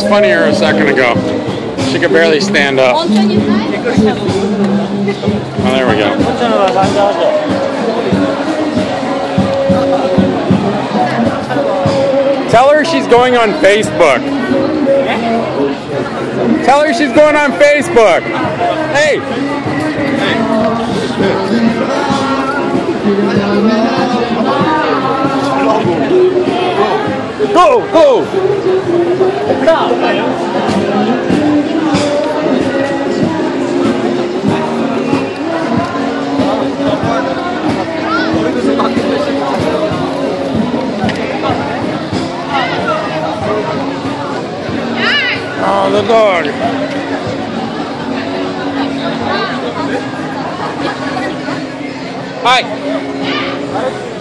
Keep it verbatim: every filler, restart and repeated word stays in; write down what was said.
funnier a second ago. She could barely stand up. Oh, there we go. Tell her she's going on Facebook. Tell her she's going on Facebook. Hey. Go, go. Oh, the dog. Hi.